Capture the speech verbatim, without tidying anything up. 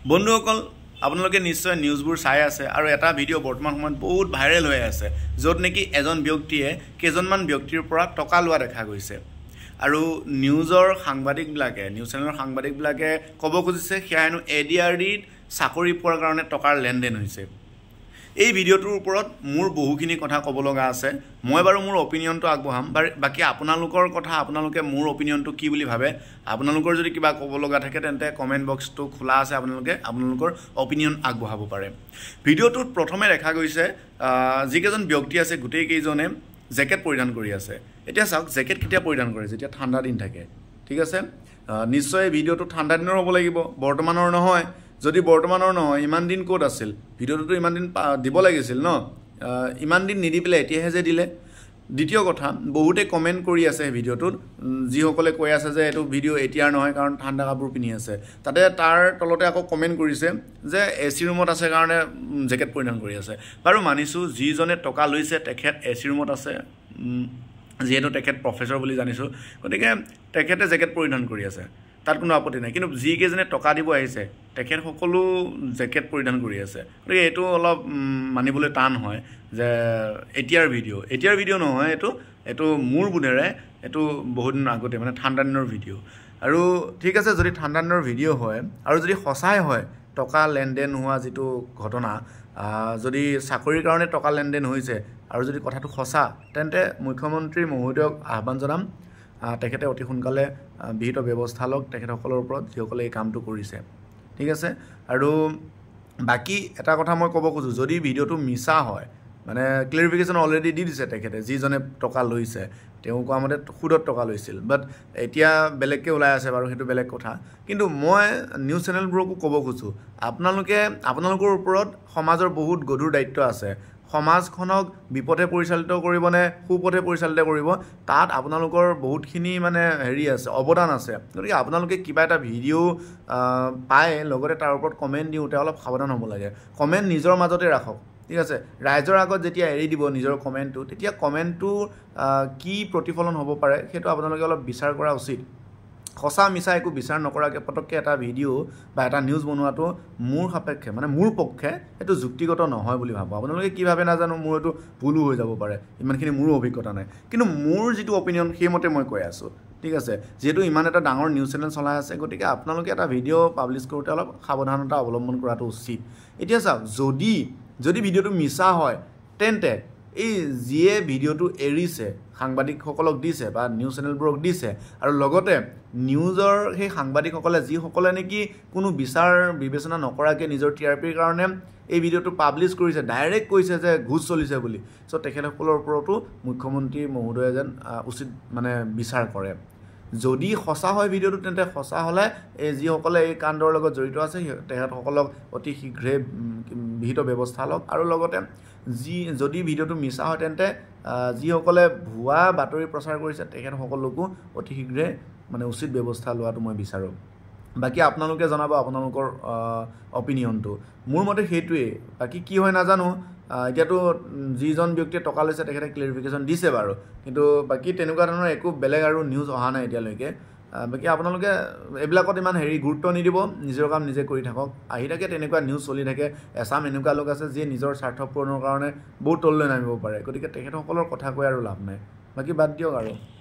বন্ধুসকল আপোনালোকে নিশ্চয় নিউজবোৰ চাই আছে আৰু এটা ভিডিও বৰ্তমান সময়ত বহুত ভাইৰেল হৈ আছে য'ত নেকি এজন ব্যক্তিয়ে কেজনমান ব্যক্তিৰ পৰা টকা লোৱা দেখা গৈছে আৰু নিউজৰ সাংবাদিকবিলাকে নিউজ চেনেলৰ সাংবাদিকবিলাকে ক'ব খুজিছে সেয়া হেনো এডিআৰডিত চাকৰি পোৱাৰ কাৰণে টকাৰ লেনদেন হৈছে এই ভিডিওটোৰ ওপৰত মোৰ বহুখিনি কথা ক'ব লগা আছে মই বাৰু মোৰ অপিনিয়নটো আগবঢ়াম বাকি আপোনালোকৰ কথা আপোনালোকে মোৰ অপিনিয়নটো কি বুলি ভাবে আপোনালোকৰ যদি কিবা ক'ব লগা থাকে তেন্তে কমেন্ট বক্সটো খোলা আছে আপোনালোকে আপোনালোকৰ অপিনিয়ন আগবঢ়াব পাৰে ভিডিওটোত প্ৰথমে দেখা গৈছে যিকেজন ব্যক্তি আছে গুটেই কেইজনে জেকেট পৰিধান কৰি আছে এতিয়া চাওক জেকেট কিটা পৰিধান কৰে যেতিয়া ঠাণ্ডা দিন থাকে ঠিক আছে নিশ্চয় ভিডিওটো ঠাণ্ডা দিনৰ হ'ব লাগিব বৰ্তমানৰ নহয় যদি বৰ্তমানৰ নহয় ইমান দিন কোড আছিল ভিডিওটো ইমান দিন দিব লাগিছিল ন ইমান দিন নিদি পেলে এতিয়াহে যে দিলে দ্বিতীয় কথা বহুতে কমেন্ট কৰি আছে ভিডিওটোত যি সকলে কৈ আছে যে এটো ভিডিও এতিয়াৰ নহয় কাৰণ ঠাণ্ডা কাপোৰ পিনি আছে তাতে তাৰ তলতে আকৌ কমেন্ট কৰিছে যে এসি ৰুমত আছে কাৰণে জেকেট পৰিধান কৰি আছে বাৰু মানিছো যি জনে টকা লৈছে তেখেত এসি ৰুমত আছে যেহেতু তেখেত প্ৰফেসৰ বুলি জানিছো গতিকে তেখেতে জেকেট পৰিধান কৰি আছে তাত কোনো আপত্তি নাই কিন্তু যি কেজনে টকা দিব আহিছে তেখেত সকলো জেকেট পৰিধান কৰি আছে গতিকে এটো অলপ মানিবলৈ টান হয় যে এতিয়াৰ ভিডিও এতিয়াৰ ভিডিও নহয় এটো এটো মোৰ বুধেৰে এটো বহুত দিন আগতে মানে ঠাণ্ডা দিনৰ ভিডিও আৰু ঠিক আছে যদি ঠাণ্ডা দিনৰ ভিডিও হয় আৰু যদি সঁচাই হয় টকা লেনদেন হোৱা যেটো ঘটনা যদি চাকৰিৰ কাৰণে টকা লেনদেন হৈছে আৰু যদি কথাটো সঁচা তেন্তে মুখ্যমন্ত্ৰী মহোদয়ক আহ্বান জনাম তেখেতে অতি সোনকালে বিহিত ব্যৱস্থা লওক তেখেতসকলৰ ওপৰত যিসকলে এই কামটো কৰিছে ঠিক আছে আৰু বাকি এটা কথা মই ক'ব খুজু যদি ভিডিওটো মিছা হয় মানে ক্লিয়াৰিফিকেশন অলৰেডি দি দিছে তেখেতে যি জনে টকা লৈছে তেওঁ কোৱা মতে খুদত টকা লৈছিল বাট এতিয়া বেলেগকে ওলাই আছে বাৰু হেতু বেলেগ কথা কিন্তু মই নিউজ চেনেলবোৰকো ক'ব খুজু আপোনালোকে আপোনালোকৰ ওপৰত সমাজৰ বহুত গধুৰ দায়িত্ব আছে সমাজখনক বিপথে পৰিচালিত কৰিবনে সুপথে পৰিচালিত কৰিব তাত আপোনালোকৰ বহুতখিনি মানে হেৰি আছে অৱদান আছে গতিকে আপোনালোকে কিবা এটা ভিডিও পায় লগতে তাৰ ওপৰত কমেন্ট দিওতে অলপ সাৱধান হ'ব লাগে কমেন্ট নিজৰ মাজতে ৰাখক ঠিক আছে ৰাইজৰ আগত যেতিয়া এৰি দিব নিজৰ কমেন্টটো তেতিয়া কমেন্টটো কি প্ৰতিফলন হ'ব পাৰে হেতু আপোনালোকে অলপ বিচাৰ কৰা উচিত খসা মিছা একো বিচাৰ নকৰাকে পটককে এটা ভিডিও বা এটা নিউজ বনোৱাটো মোৰ সাপেক্ষে মানে মোৰ পক্ষে এটো যুক্তিগত নহয় বুলি ভাবো আপোনালোকে কি ভাবে নাজানো মোৰ এটো ভুল হৈ যাব পাৰে ইমানখিনি মোৰ অভিজ্ঞতা নাই কিন্তু মোৰ যেটো অপিনিয়ন সেইমতে মই কৈ আছো ঠিক আছে যেটো ইমান এটা ডাঙৰ নিউজ চেনেল চলাই আছে গতিকে আপোনালোকে এটা ভিডিও পাবলিশ কৰোতে অলপ সাৱধানতা অৱলম্বন কৰাটো উচিত এতিয়া চাওক যদি যদি ভিডিওটো মিছা হয় তেন্তে এই জিয়ে ভিডিওটো এৰিছে সাংবাদিকসকলক দিছে বা নিউজ চেনেলবোৰক দিছে আৰু লগতে নিউজৰ সেই সাংবাদিকসকলে যি সকলে নেকি কোনো বিচাৰ বিবেচনা নকৰাকে নিজৰ টিআৰপিৰ কাৰণে এই ভিডিওটো পাবলিশ কৰিছে ডাইৰেক্ট কৈছে যে ঘুষ চলিছে বুলি সো তেখেতসকলৰ ওপৰতো মুখ্যমন্ত্ৰী মহোদয়ে যেন উচিত মানে বিচাৰ কৰে যদি সঁচা হয় ভিডিওটো তেন্তে সঁচা হলে এই যি সকলে এই কাণ্ডৰ লগত জড়িত আছে তেখেতসকলক অতি শীঘ্ৰে বিহিত ব্যৱস্থা লওক আৰু লগতে যি যদি ভিডিওটো মিছা হয় তেন্তে যি সকলে ভুৱা বাতৰি প্ৰচাৰ কৰিছে তেখেতসকলকো অতি শীঘ্ৰে মানে উচিত ব্যৱস্থা লোৱাটো মই বিচাৰো বাকি আপোনালোকে জনাব আপোনালোকৰ অপিনিয়নটো মোৰ মতে হেতুৱে বাকি কি হয় নাজানো এতিয়াতো যিজন ব্যক্তিয়ে টকা লৈছে তেখেতে ক্লিয়াৰিফিকেশন দিছে বাৰু কিন্তু বাকি তেনেকুৱা ধৰণৰ একো বেলেগ আৰু নিউজ অহা নাই এতিয়ালৈকে বাকি আপোনালোকে এবিলাকত ইমান হেৰি গুৰুত্ব নিদিব নিজৰ কাম নিজে কৰি থাকক আহি থাকে তেনেকুৱা নিউজ চলি থাকে এসাম এনেকুৱা লোক আছে যে নিজৰ স্বাৰ্থ পূৰণৰ কাৰণে বহুত তললৈ নামিব পাৰে গতিকে তেখেতসকলৰ কথা কৈ আৰু লাভ নাই বাকি বাদ দিয়ক আৰু